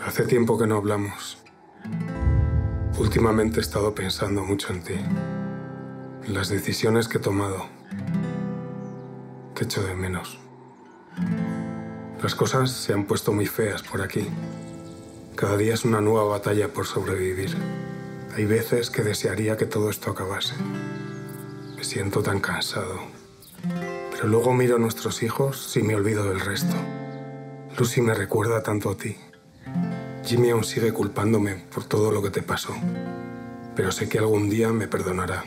Hace tiempo que no hablamos. Últimamente he estado pensando mucho en ti, en las decisiones que he tomado. Te echo de menos. Las cosas se han puesto muy feas por aquí. Cada día es una nueva batalla por sobrevivir. Hay veces que desearía que todo esto acabase. Me siento tan cansado. Pero luego miro a nuestros hijos y me olvido del resto. Lucy me recuerda tanto a ti. Jimmy aún sigue culpándome por todo lo que te pasó. Pero sé que algún día me perdonará.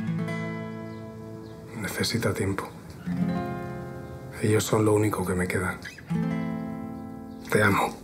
Necesita tiempo. Ellos son lo único que me queda. Te amo.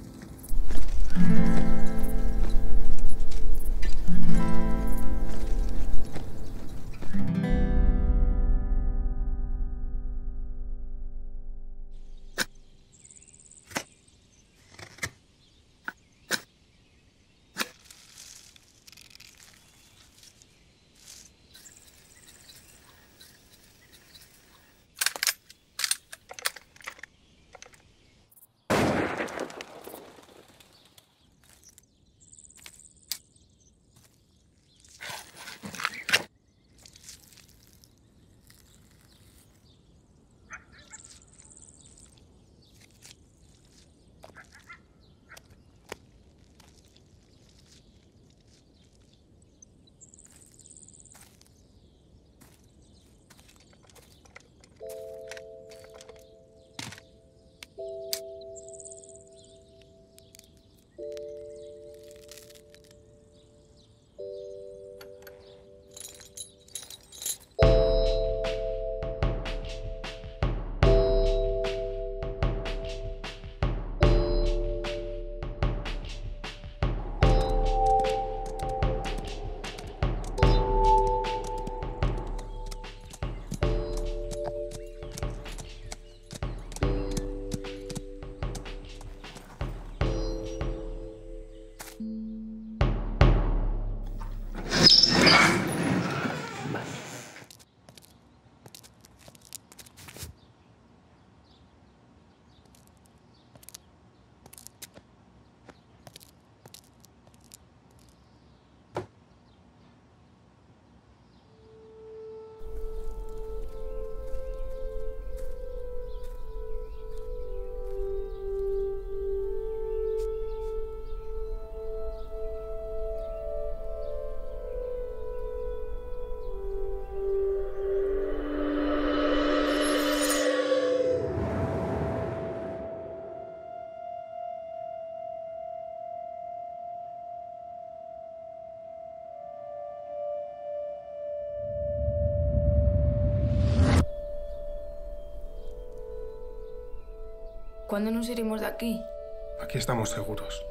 ¿Cuándo nos iremos de aquí? Aquí estamos seguros.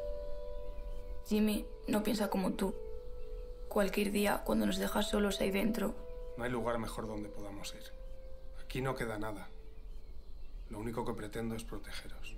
Jimmy no piensa como tú. Cualquier día, cuando nos dejas solos ahí dentro... No hay lugar mejor donde podamos ir. Aquí no queda nada. Lo único que pretendo es protegeros.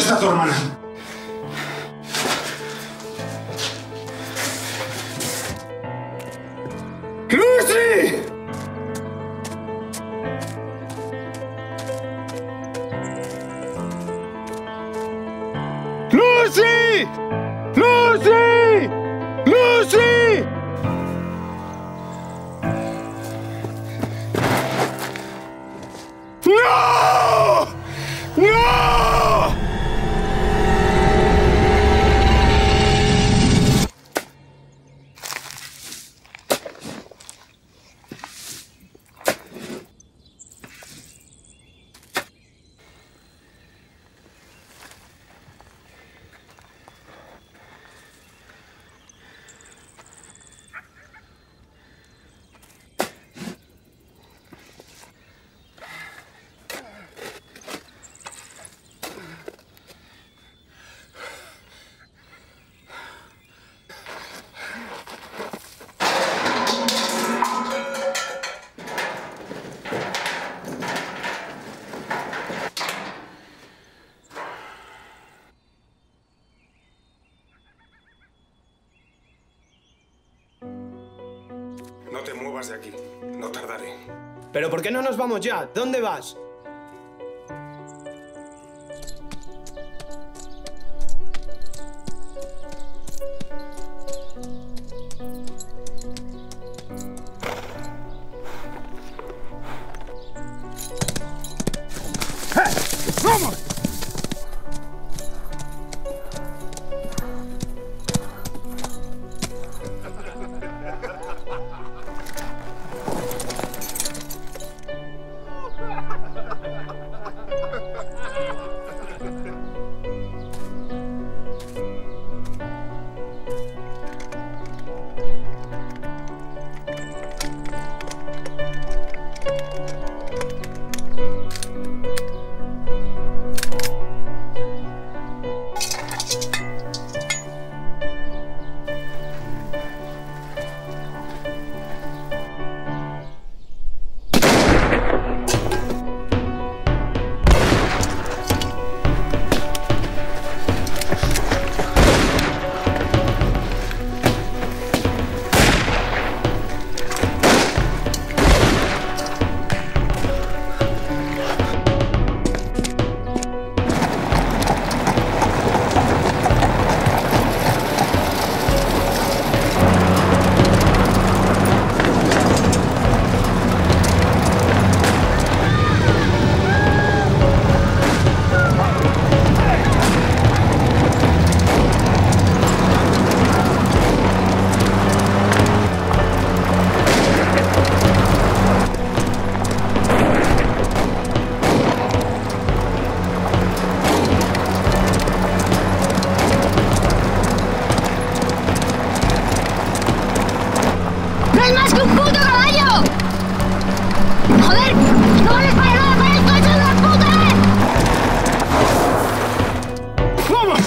a tu hermana. ¡Lucy! ¡Lucy! ¡Lucy! ¡Lucy! ¡No! ¡No! No te muevas de aquí. No tardaré. ¿Pero por qué no nos vamos ya? ¿Dónde vas? ¡Vamos! ¡No es más que un puto caballo! ¡Joder! ¡No vales para nada para el coche de la puta vez! ¡Vamos!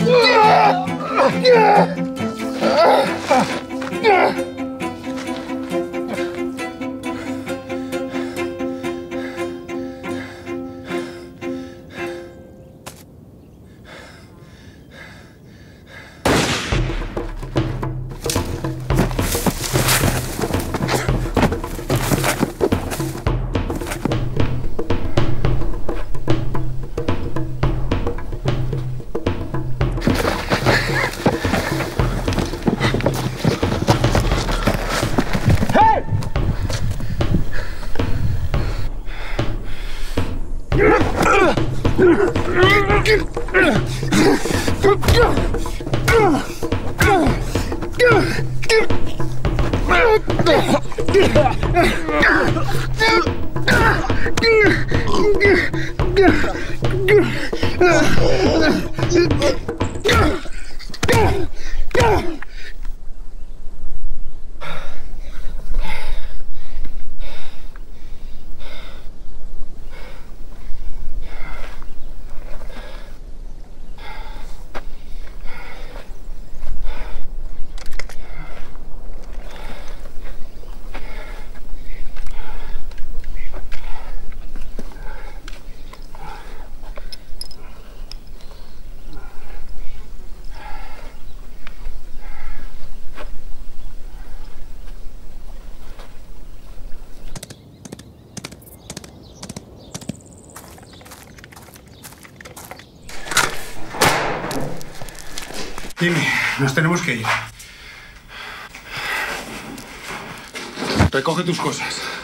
Jimmy, nos tenemos que ir. Recoge tus cosas.